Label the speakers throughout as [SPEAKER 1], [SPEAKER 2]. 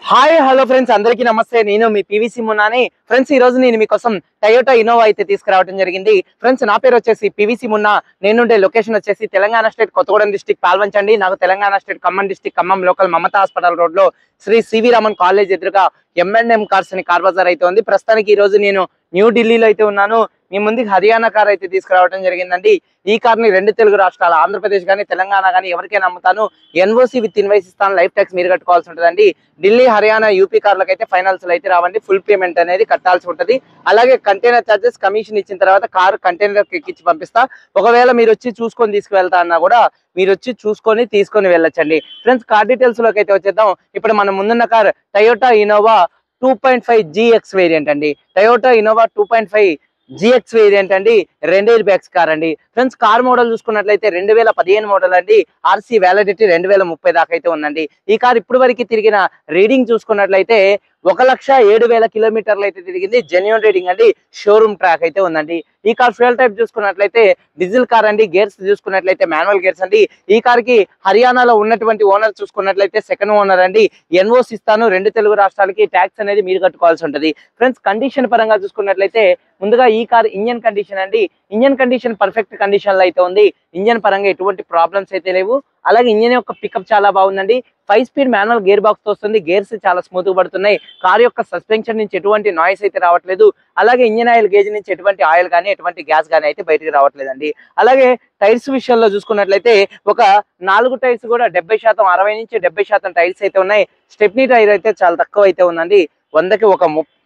[SPEAKER 1] Hi hello friends, అందరికీ నమస్తే. నేను మీ పీవీసీ మున్నాని. ఫ్రెండ్స్, ఈ రోజు నేను మీకోసం టయోటా ఇన్నోవా అయితే తీసుకురావడం జరిగింది. ఫ్రెండ్స్, నా పేరు వచ్చేసి పీవీసీ మున్నా. నేనుండే లొకేషన్ వచ్చేసి తెలంగాణ స్టేట్ కొత్తగూడెం డిస్టిక్ పాల్వంచండి. నాకు Telangana state Khammam district Khammam local Mamata hospital road లో శ్రీ సివి రామన్ కాలేజ్ ఎదురుగా M&M కార్స్ అని కార్ బజార్ అయితే ఉంది. ప్రస్తుతానికి ఈ రోజు నేను న్యూఢిల్లీలో అయితే ఉన్నాను. మీ ముందుకు హర్యానా కార్ అయితే తీసుకురావడం జరిగిందండి. ఈ కార్ ని రెండు తెలుగు రాష్ట్రాలు ఆంధ్రప్రదేశ్ కానీ తెలంగాణ కానీ ఎవరికైనా అమ్ముతాను. ఎన్ఓసి విత్ ఇన్వాయిస్ ఇస్తాను. లైఫ్ ట్యాక్స్ మీరు కట్టుకోవాల్సి ఉంటుందండి. ఢిల్లీ హర్యానా యూపీ కార్లకు అయితే ఫైనల్స్ అయితే రావండి. ఫుల్ పేమెంట్ అనేది కట్టాల్సి ఉంటుంది. అలాగే కంటైనర్ చార్జెస్ కమిషన్ ఇచ్చిన తర్వాత కార్ కంటైనర్ ఎక్కించి పంపిస్తా. ఒకవేళ మీరు వచ్చి చూసుకొని తీసుకువెళ్తా అన్నా కూడా మీరు వచ్చి చూసుకొని తీసుకొని వెళ్ళొచ్చండి. ఫ్రెండ్స్, కార్ డీటెయిల్స్ లోకి అయితే వచ్చేద్దాం. ఇప్పుడు మనం ముందున్న car Toyota Innova 2.5 GX variant అండి. టయోటా ఇన్నోవా 2.5 GX వేరియంట్ అండి. 2 ఎయిర్ బ్యాగ్స్ కార్ అండి. ఫ్రెండ్స్, కార్ మోడల్ చూసుకున్నట్లయితే 2015 మోడల్ అండి. ఆర్సీ వ్యాలిడిటీ 2030 దాకా అయితే ఉందండి. ఈ కార్ ఇప్పుడు వరకు తిరిగిన రీడింగ్ చూసుకున్నట్లయితే 1,07,000 కిలోమీటర్లు అయితే తిరిగింది. జెన్యూన్ రీడింగ్ అండి. షోరూమ్ ట్రాక్ అయితే ఉందండి. ఈ కార్ ఫ్యూయల్ టైప్ చూసుకున్నట్లయితే డీజిల్ కార్ అండి. గేర్స్ చూసుకున్నట్లయితే మాన్యువల్ గేర్స్ అండి. ఈ కార్ కి హర్యానాలో ఉన్నటువంటి ఓనర్ చూసుకున్నట్లయితే సెకండ్ ఓనర్ అండి. ఎన్ఓసి ఇస్తాను. రెండు తెలుగు రాష్ట్రాలకి ట్యాక్స్ అనేది మీరు కట్టుకోవాల్సి ఉంటుంది. ఫ్రెండ్స్, కండిషన్ పరంగా చూసుకున్నట్లయితే ముందుగా ఈ కార్ ఇంజన్ కండిషన్ అండి. ఇంజన్ కండిషన్ పర్ఫెక్ట్ కండిషన్ లో అయితే ఉంది. ఇంజన్ పరంగా ఎటువంటి ప్రాబ్లమ్స్ అయితే లేవు. అలాగే ఇంజన్ యొక్క పికప్ చాలా బాగుందండి. 5 స్పీడ్ మాన్యువల్ గేర్ బాక్స్ తో వస్తుంది. గేర్స్ చాలా స్మూత్ గా పడుతున్నాయి. కార్ యొక్క సస్పెన్షన్ నుంచి ఎటువంటి నాయిస్ అయితే రావట్లేదు. అలాగే ఇంజన్ ఆయిల్ గేజ్ నుంచి ఎటువంటి ఆయిల్ కానీ ఎటువంటి గ్యాస్ కానీ అయితే బయటకు రావట్లేదండి. అలాగే టైర్స్ విషయంలో చూసుకున్నట్లయితే ఒక 4 టైర్స్ కూడా 70%, 60 నుంచి 70% టైర్స్ అయితే ఉన్నాయి. స్టెప్నీ టైర్ అయితే చాలా తక్కువ అయితే ఉందండి. 100కి ఒక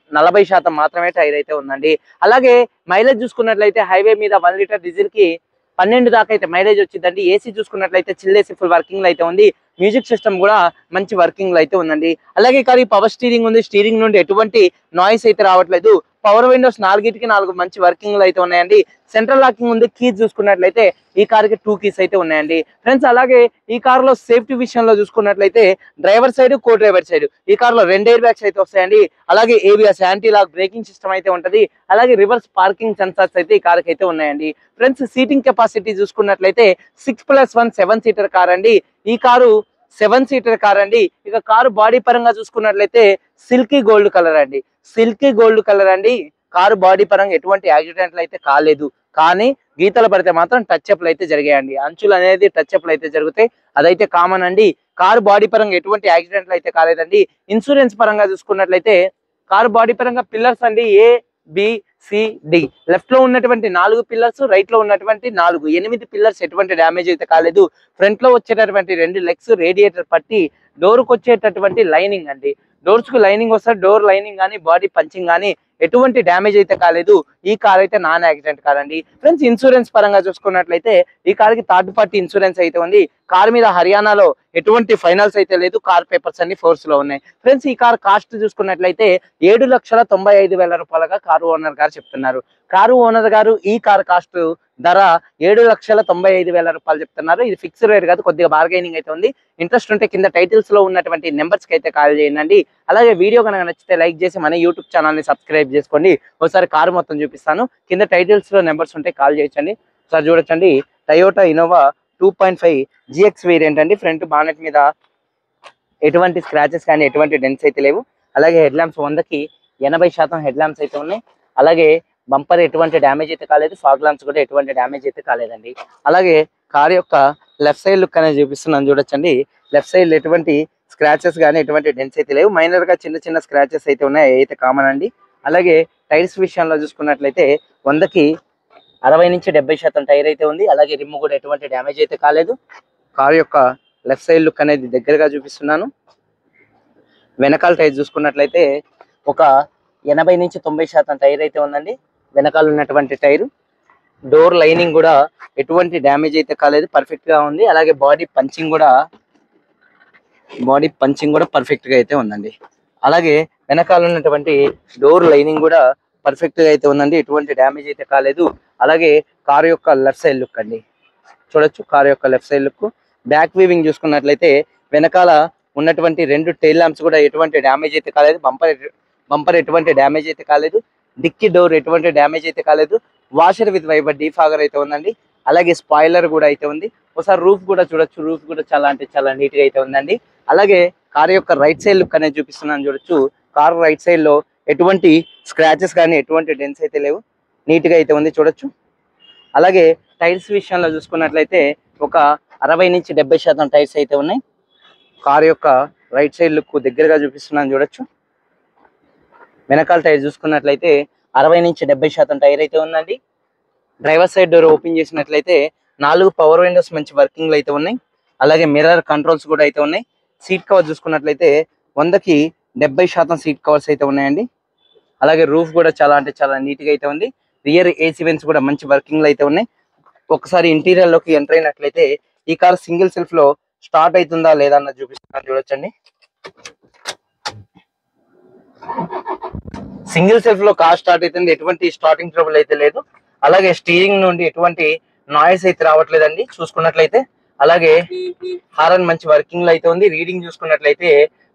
[SPEAKER 1] 40% మాత్రమే టైర్ అయితే ఉందండి. అలాగే మైలేజ్ చూసుకున్నట్లయితే హైవే మీద 1 లీటర్ డీజిల్ కి 12 దాకా అయితే మైలేజ్ వచ్చిందండి. ఏసీ చూసుకున్నట్లయితే చిల్ ఏసీ ఫుల్ వర్కింగ్ లో అయితే ఉంది. మ్యూజిక్ సిస్టమ్ కూడా మంచి వర్కింగ్ లో అయితే ఉందండి. అలాగే కార్ పవర్ స్టీరింగ్ ఉంది. స్టీరింగ్ నుండి ఎటువంటి నాయిస్ అయితే రావట్లేదు. పవర్ విండోస్ 4 మంచి వర్కింగ్ లో అయితే ఉన్నాయండి. సెంట్రల్ లాకింగ్ ఉంది. కీస్ చూసుకున్నట్లయితే ఈ కార్ కి 2 కీస్ అయితే ఉన్నాయండి. ఫ్రెండ్స్, అలాగే ఈ కార్ లో సేఫ్టీ విషయంలో చూసుకున్నట్లయితే driver side co driver side ఈ కార్ లో 2 ఎయిర్ బ్యాగ్స్ అయితే వస్తాయండి. అలాగే ABS anti lock braking system అయితే ఉంటది. అలాగే రివర్స్ పార్కింగ్ సెన్సార్స్ అయితే ఈ కార్ కి అయితే ఉన్నాయండి. ఫ్రెండ్స్, సీటింగ్ కెపాసిటీ చూసుకున్నట్లయితే 6+1 7 సీటర్ కార్ అండి. ఈ కారు 7 సీటర్ కార్ అండి. ఇక కారు బాడీ పరంగా చూసుకున్నట్లయితే సిల్కీ గోల్డ్ కలర్ అండి. సిల్కీ గోల్డ్ కలర్ అండి. కారు బాడీ పరంగా ఎటువంటి యాక్సిడెంట్లు అయితే కాలేదు. కానీ గీతలు పడితే మాత్రం టచ్ అప్లు అయితే జరిగాయండి. అంచులు అనేది టచ్ అప్లు అయితే జరుగుతాయి. అదైతే కామన్ అండి. కారు బాడీ పరంగా ఎటువంటి యాక్సిడెంట్లు అయితే కాలేదండి. ఇన్సూరెన్స్ పరంగా చూసుకున్నట్లయితే కారు బాడీ పరంగా పిల్లర్స్ అండి ABCD. లెఫ్ట్ లో ఉన్నటువంటి 4 పిల్లర్స్, రైట్ లో ఉన్నటువంటి 8 పిల్లర్స్ ఎటువంటి డ్యామేజ్ అయితే కాలేదు. ఫ్రంట్ లో వచ్చేటటువంటి 2 లెగ్స్ రేడియేటర్ పట్టి డోర్ కు వచ్చేటటువంటి లైనింగ్ అండి. డోర్స్ కు లైనింగ్ వస్తే డోర్ లైనింగ్ కానీ బాడీ పంచింగ్ కానీ ఎటువంటి డ్యామేజ్ అయితే కాలేదు. ఈ కార్ అయితే నాన్ యాక్సిడెంట్ కార్ అండి. ఫ్రెండ్స్, ఇన్సూరెన్స్ పరంగా చూసుకున్నట్లయితే ఈ కార్ కి థర్డ్ పార్టీ ఇన్సూరెన్స్ అయితే ఉంది. కార్ మీద హర్యానాలో ఎటువంటి ఫైనల్స్ అయితే లేదు. కార్ పేపర్స్ అన్ని ఫోర్స్ లో ఉన్నాయి. ఫ్రెండ్స్, ఈ కార్ కాస్ట్ చూసుకున్నట్లయితే 7,95,000 రూపాయలుగా కారు ఓనర్ గారు చెప్తున్నారు. కారు ఓనర్ గారు ఈ కార్ కాస్ట్ ధర 7,95,000 రూపాయలు చెప్తున్నారు. ఇది ఫిక్స్డ్ రేట్ కాదు, కొద్దిగా బార్గెనింగ్ అయితే ఉంది. ఇంట్రెస్ట్ ఉంటే కింద టైటిల్స్ లో ఉన్నటువంటి నెంబర్స్ కి అయితే కాల్ చేయండి. అలాగే వీడియో కనుక నచ్చితే లైక్ చేసి మన యూట్యూబ్ ఛానల్ ని సబ్స్క్రైబ్ చేసుకోండి. ఒకసారి కారు మొత్తం చూపిస్తాను. కింద టైటిల్స్ లో నెంబర్స్ ఉంటే కాల్ చేయొచ్చండి. ఒకసారి చూడొచ్చండి. టయోటా ఇన్నోవా 2.5 GX వేరియంట్ అండి. ఫ్రంట్ బానెట్ మీద ఎటువంటి స్క్రాచెస్ కానీ ఎటువంటి డెన్స్ అయితే లేవు. అలాగే హెడ్ ల్యాంప్స్ 100కి 80% హెడ్ ల్యాంప్స్ అయితే ఉన్నాయి. అలాగే బంపర్ ఎటువంటి డ్యామేజ్ అయితే కాలేదు. ఫాగ్ ల్యాంప్స్ కూడా ఎటువంటి డ్యామేజ్ అయితే కాలేదండి. అలాగే కార్ యొక్క లెఫ్ట్ సైడ్ లుక్ అనేది చూపిస్తున్నాను చూడొచ్చండి. లెఫ్ట్ సైడ్ ఎటువంటి స్క్రాచెస్ కానీ ఎటువంటి డెన్స్ అయితే లేవు. మైనర్ గా చిన్న చిన్న స్క్రాచెస్ అయితే ఉన్నాయి, అయితే కామన్ అండి. అలాగే టైర్స్ విషయంలో చూసుకున్నట్లయితే 100కి 60 నుంచి 70% టైర్ అయితే ఉంది. అలాగే రిమ్ కూడా ఎటువంటి డ్యామేజ్ అయితే కాలేదు. కార్ యొక్క లెఫ్ట్ సైడ్ లుక్ అనేది దగ్గరగా చూపిస్తున్నాను. వెనకాల టైర్ చూసుకున్నట్లయితే ఒక 80 నుంచి 90% టైర్ అయితే ఉందండి. వెనకాల ఉన్నటువంటి టైరు. డోర్ లైనింగ్ కూడా ఎటువంటి డ్యామేజ్ అయితే కాలేదు, పర్ఫెక్ట్ గా ఉంది. అలాగే బాడీ పంచింగ్ కూడా పర్ఫెక్ట్ గా అయితే ఉందండి. అలాగే వెనకాల ఉన్నటువంటి డోర్ లైనింగ్ కూడా పర్ఫెక్ట్ గా అయితే ఉందండి. ఎటువంటి డ్యామేజ్ అయితే కాలేదు. అలాగే కారు యొక్క లెఫ్ట్ సైడ్ లుక్ అండి చూడొచ్చు. కారు యొక్క left side look. Back viewing చూసుకున్నట్లయితే వెనకాల ఉన్నటువంటి 2 టైల్ ల్యాంప్స్ కూడా ఎటువంటి డ్యామేజ్ అయితే కాలేదు. బంపర్ ఎటువంటి డ్యామేజ్ అయితే కాలేదు. డిక్కీ డోర్ ఎటువంటి డ్యామేజ్ అయితే కాలేదు. వాషర్ విత్ వైబర్ డీఫాగర్ అయితే ఉందండి. అలాగే స్పాయిలర్ కూడా అయితే ఉంది. ఒకసారి రూఫ్ కూడా చూడొచ్చు. రూఫ్ కూడా చాలా అంటే చాలా నీట్ గా అయితే ఉందండి. అలాగే కార్ యొక్క రైట్ సైడ్ లుక్ అనేది చూపిస్తున్నాను చూడొచ్చు. కార్ రైట్ సైడ్ లో ఎటువంటి స్క్రాచెస్ కానీ ఎటువంటి డెన్స్ అయితే లేవు, నీట్ గా అయితే ఉంది చూడొచ్చు. అలాగే టైర్స్ విషయంలో చూసుకున్నట్లయితే ఒక 60 నుంచి 70% టైర్స్ అయితే ఉన్నాయి. కార్ యొక్క రైట్ సైడ్ లుక్ దగ్గరగా చూపిస్తున్నాను చూడొచ్చు. వెనకాల టైర్ చూసుకున్నట్లయితే 60 నుంచి 70% టైర్ అయితే ఉందండి. డ్రైవర్ సైడ్ డోర్ ఓపెన్ చేసినట్లయితే 4 పవర్ విండోస్ మంచి వర్కింగ్ లో అయితే ఉన్నాయి. అలాగే మిర్రర్ కంట్రోల్స్ కూడా అయితే ఉన్నాయి. సీట్ కవర్ చూసుకున్నట్లయితే 100కి 70% సీట్ కవర్స్ అయితే ఉన్నాయండి. అలాగే రూఫ్ కూడా చాలా అంటే చాలా నీట్ గా అయితే ఉంది. రియర్ ఏసీ వెంట్స్ కూడా మంచి వర్కింగ్ లో అయితే ఉన్నాయి. ఒకసారి ఇంటీరియర్ లోకి ఎంటర్ అయినట్లయితే ఈ కార్ సింగిల్ సెల్ఫ్ లో స్టార్ట్ అవుతుందా లేదా అన్నది చూపిస్తున్నాను చూడొచ్చండి. సింగిల్ సెల్ఫ్ లో కార్ స్టార్ట్ అవుతుంది, ఎటువంటి స్టార్టింగ్ ట్రబుల్ అయితే లేదు. అలాగే స్టీరింగ్ నుండి ఎటువంటి నాయిస్ అయితే రావట్లేదండి చూసుకున్నట్లయితే. అలాగే హారన్ మంచి వర్కింగ్ లో అయితే ఉంది. రీడింగ్ చూసుకున్నట్లయితే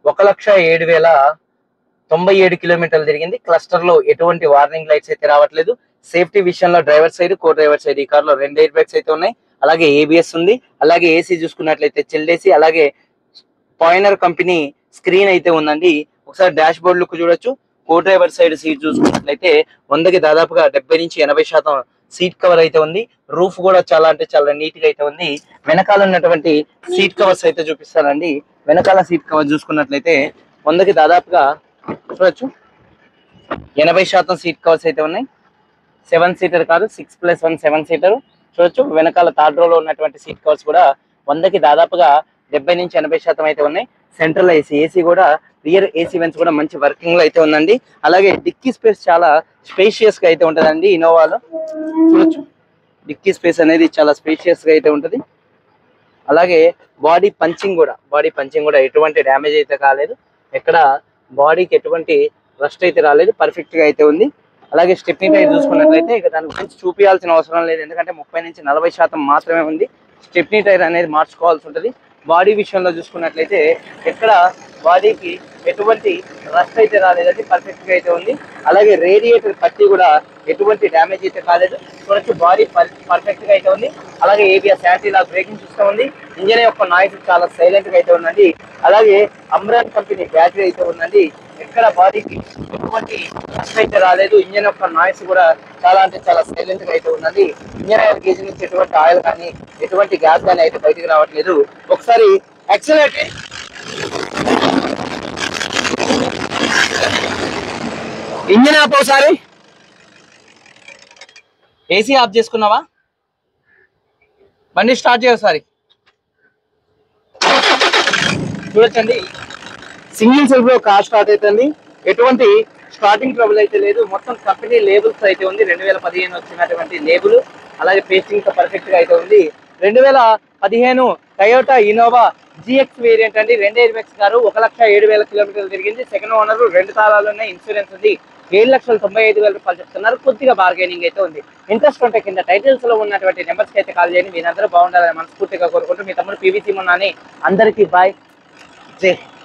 [SPEAKER 1] 1,07,097 కిలోమీటర్లు తిరిగింది. క్లస్టర్ లో ఎటువంటి వార్నింగ్ లైట్స్ అయితే రావట్లేదు. సేఫ్టీ విషయంలో driver side co driver side ఈ కార్ లో 2 ఎయిర్ బ్యాగ్స్ అయితే ఉన్నాయి. అలాగే ఏబిఎస్ ఉంది. అలాగే ఏసీ చూసుకున్నట్లయితే చిల్డ్ ఏసీ. అలాగే పాయినర్ కంపెనీ స్క్రీన్ అయితే ఉందండి. ఒకసారి డాష్ బోర్డ్ లుక్ చూడొచ్చు. కో డ్రైవర్ సైడ్ సీట్ చూసుకున్నట్లయితే 100కి దాదాపుగా 70 నుంచి 80% సీట్ కవర్ అయితే ఉంది. రూఫ్ కూడా చాలా అంటే చాలా నీట్ గా అయితే ఉంది. వెనకాల ఉన్నటువంటి సీట్ కవర్స్ అయితే చూపిస్తానండి. వెనకాల సీట్ కవర్ చూసుకున్నట్లయితే 100కి దాదాపుగా చూడొచ్చు 80% సీట్ కవర్స్ అయితే ఉన్నాయి. 7 సీటర్ కాదు, 6+1 7 సీటర్ చూడొచ్చు. వెనకాల థర్డ్ రోలో ఉన్నటువంటి సీట్ కవర్స్ కూడా 100కి దాదాపుగా 70 నుంచి 80% అయితే ఉన్నాయి. సెంట్రల్ ఏసీ కూడా రియర్ ఏసీ వెంట్స్ కూడా మంచి వర్కింగ్ లో అయితే ఉందండి. అలాగే డిక్కీ స్పేస్ చాలా స్పేషియస్ గా అయితే ఉంటదండి. ఇన్నోవాలో చూడొచ్చు డిక్కీ స్పేస్ అనేది చాలా స్పేషియస్ గా అయితే ఉంటది. అలాగే బాడీ పంచింగ్ కూడా ఎటువంటి డ్యామేజ్ అయితే కాలేదు. ఎక్కడ బాడీకి ఎటువంటి రస్ట్ అయితే రాలేదు, పర్ఫెక్ట్ గా అయితే ఉంది. అలాగే స్టెప్నీ టైర్ చూసుకున్నట్లయితే ఇక దాని గురించి చూపించాల్సిన అవసరం లేదు, ఎందుకంటే 30 నుంచి 40% మాత్రమే ఉంది. స్టెప్నీ టైర్ అనేది మార్చుకోవాల్సి ఉంటుంది. బాడీ విషయంలో చూసుకున్నట్లయితే ఎక్కడ బాడీకి ఎటువంటి రస్ట్ అయితే రాలేదండి, పర్ఫెక్ట్ గా అయితే ఉంది. అలాగే రేడియేటర్ పట్టి కూడా ఎటువంటి డ్యామేజ్ అయితే కాలేదు చూడొచ్చు. బాడీ పర్ఫెక్ట్ గా అయితే ఉంది. అలాగే ABS anti lock braking system ఉంది. ఇంజన్ యొక్క నాయిస్ చాలా సైలెంట్ గా అయితే ఉందండి. అలాగే అమ్రాన్ కంపెనీ బ్యాటరీ అయితే ఉందండి. ఎక్కడ బాడీకి ఎటువంటి రస్ట్ అయితే రాలేదు. ఇంజన్ యొక్క నాయిస్ కూడా చాలా అంటే చాలా సైలెంట్ గా అయితే ఉందండి. ఇంజన్ ఆయిల్ గేజ్ నుంచి ఎటువంటి ఆయిల్ కానీ ఎటువంటి గ్యాస్ కానీ అయితే బయటికి రావట్లేదు. ఒకసారి యాక్సిలరేటర్ ఇంజన్ ఆప్ ఒకసారి. ఏసీ ఆఫ్ చేసుకున్నావా? బండి స్టార్ట్ చేయొకసారి చూడొచ్చండి. సింగిల్ సెల్ఫ్ లో కార్ స్టార్ట్ అవుతుంది. ఎటువంటి స్టార్టింగ్ ట్రబుల్ అయితే లేదు. మొత్తం కంపెనీ లేబుల్స్ అయితే ఉంది. 2015 వచ్చినటువంటి లేబుల్. అలాగే పేస్టింగ్ తో పర్ఫెక్ట్ గా అయితే ఉంది. 2015 టయోటా ఇన్నోవా జిఎక్స్ వేరియంట్ అండి. 2 ఎయిర్ బ్యాగ్స్ కారు. 1,07,000 కిలోమీటర్లు తిరిగింది. సెకండ్ ఓనర్, 2 తాళాలు ఉన్నాయి. ఇన్సూరెన్స్ ఉంది. 7,95,000 రూపాయలు చెప్తున్నారు. కొద్దిగా బార్గెనింగ్ అయితే ఉంది. ఇంట్రెస్ట్ ఉంటే కింద టైటిల్స్ లో ఉన్నటువంటి నెంబర్స్ కి అయితే కాల్ చేయండి. మీరందరూ బాగుండాలని మనస్ఫూర్తిగా కోరుకుంటూ మీ తమ్ముడు పీవీసీ మున్నాని. అందరికీ బాయ్, జై.